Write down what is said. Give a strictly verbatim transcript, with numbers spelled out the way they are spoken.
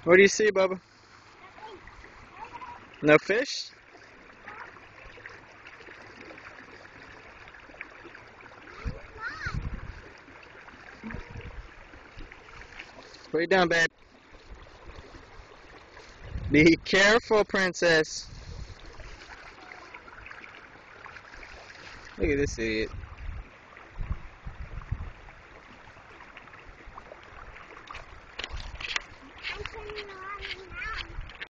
What do you see, Bubba? No fish? What are you doing, babe? Be careful, princess. Look at this idiot.